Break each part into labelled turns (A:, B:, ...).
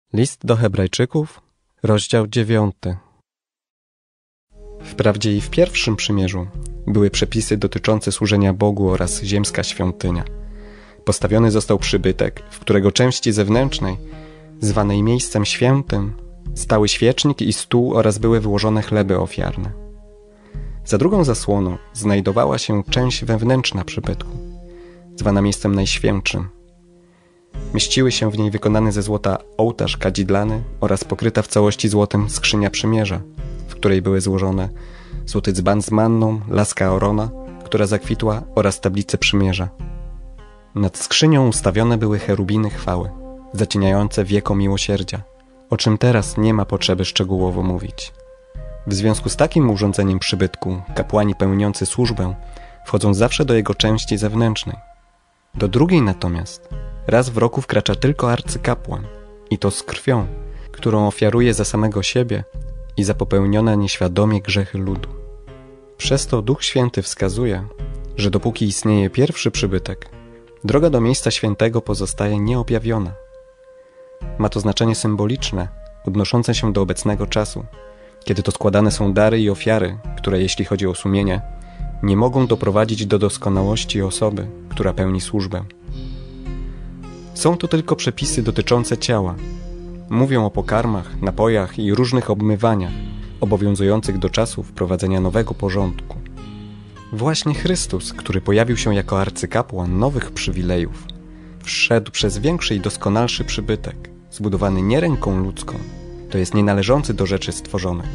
A: List do Hebrajczyków, rozdział 9. Wprawdzie i w pierwszym przymierzu były przepisy dotyczące służenia Bogu oraz ziemska świątynia. Postawiony został przybytek, w którego części zewnętrznej, zwanej miejscem świętym, stały świecznik i stół oraz były wyłożone chleby ofiarne. Za drugą zasłoną znajdowała się część wewnętrzna przybytku, zwana miejscem najświętszym. Mieściły się w niej wykonany ze złota ołtarz kadzidlany oraz pokryta w całości złotem skrzynia przymierza, w której były złożone złoty dzban z manną, laska Arona, która zakwitła, oraz tablice przymierza. Nad skrzynią ustawione były cherubiny chwały, zacieniające wieko miłosierdzia, o czym teraz nie ma potrzeby szczegółowo mówić. W związku z takim urządzeniem przybytku kapłani pełniący służbę wchodzą zawsze do jego części zewnętrznej. Do drugiej natomiast raz w roku wkracza tylko arcykapłan, i to z krwią, którą ofiaruje za samego siebie i za popełnione nieświadomie grzechy ludu. Przez to Duch Święty wskazuje, że dopóki istnieje pierwszy przybytek, droga do miejsca świętego pozostaje nieobjawiona. Ma to znaczenie symboliczne, odnoszące się do obecnego czasu, kiedy to składane są dary i ofiary, które, jeśli chodzi o sumienie, nie mogą doprowadzić do doskonałości osoby, która pełni służbę. Są to tylko przepisy dotyczące ciała. Mówią o pokarmach, napojach i różnych obmywaniach, obowiązujących do czasu wprowadzenia nowego porządku. Właśnie Chrystus, który pojawił się jako arcykapłan nowych przywilejów, wszedł przez większy i doskonalszy przybytek, zbudowany nie ręką ludzką, to jest nie należący do rzeczy stworzonych.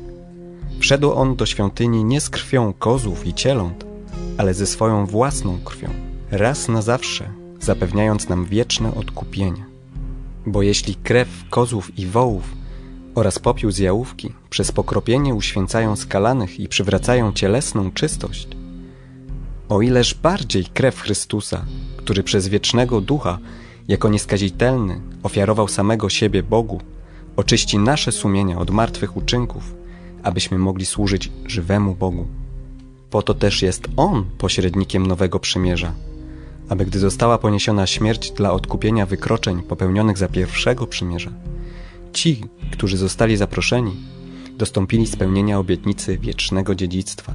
A: Wszedł on do świątyni nie z krwią kozłów i cieląt, ale ze swoją własną krwią, raz na zawsze, zapewniając nam wieczne odkupienie. Bo jeśli krew kozłów i wołów oraz popiół z jałówki przez pokropienie uświęcają skalanych i przywracają cielesną czystość, o ileż bardziej krew Chrystusa, który przez wiecznego Ducha, jako nieskazitelny, ofiarował samego siebie Bogu, oczyści nasze sumienia od martwych uczynków, abyśmy mogli służyć żywemu Bogu. Po to też jest On pośrednikiem nowego przymierza, aby gdy została poniesiona śmierć dla odkupienia wykroczeń popełnionych za pierwszego przymierza, ci, którzy zostali zaproszeni, dostąpili spełnienia obietnicy wiecznego dziedzictwa.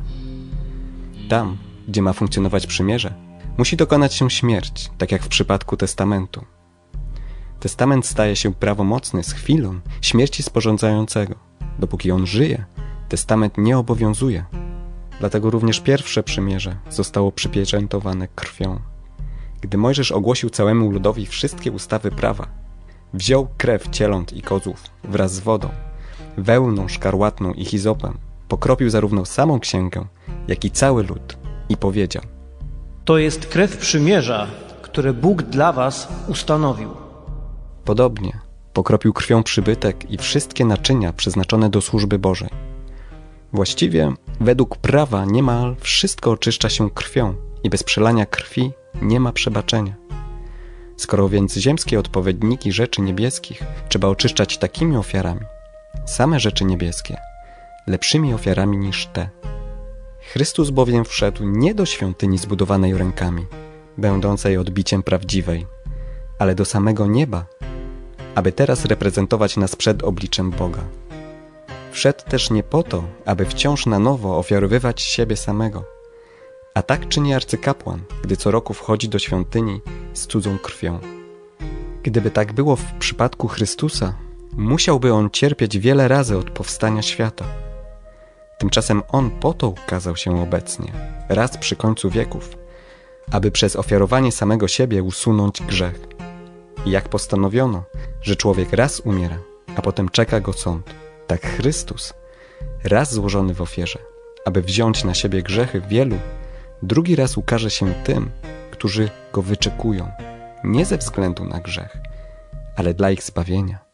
A: Tam, gdzie ma funkcjonować przymierze, musi dokonać się śmierć, tak jak w przypadku testamentu. Testament staje się prawomocny z chwilą śmierci sporządzającego. Dopóki on żyje, testament nie obowiązuje. Dlatego również pierwsze przymierze zostało przypieczętowane krwią. Gdy Mojżesz ogłosił całemu ludowi wszystkie ustawy prawa, wziął krew cieląt i kozłów wraz z wodą, wełną szkarłatną i hizopem, pokropił zarówno samą księgę, jak i cały lud i powiedział:
B: To jest krew przymierza, które Bóg dla was ustanowił.
A: Podobnie pokropił krwią przybytek i wszystkie naczynia przeznaczone do służby Bożej. Właściwie, według prawa niemal wszystko oczyszcza się krwią i bez przelania krwi nie ma przebaczenia. Skoro więc ziemskie odpowiedniki rzeczy niebieskich trzeba oczyszczać takimi ofiarami, same rzeczy niebieskie lepszymi ofiarami niż te. Chrystus bowiem wszedł nie do świątyni zbudowanej rękami, będącej odbiciem prawdziwej, ale do samego nieba, aby teraz reprezentować nas przed obliczem Boga. Wszedł też nie po to, aby wciąż na nowo ofiarowywać siebie samego, a tak czyni arcykapłan, gdy co roku wchodzi do świątyni z cudzą krwią. Gdyby tak było w przypadku Chrystusa, musiałby on cierpieć wiele razy od powstania świata. Tymczasem on po to ukazał się obecnie, raz przy końcu wieków, aby przez ofiarowanie samego siebie usunąć grzech. I jak postanowiono, że człowiek raz umiera, a potem czeka go sąd, tak Chrystus, raz złożony w ofierze, aby wziąć na siebie grzechy wielu, drugi raz ukaże się tym, którzy go wyczekują, nie ze względu na grzech, ale dla ich zbawienia.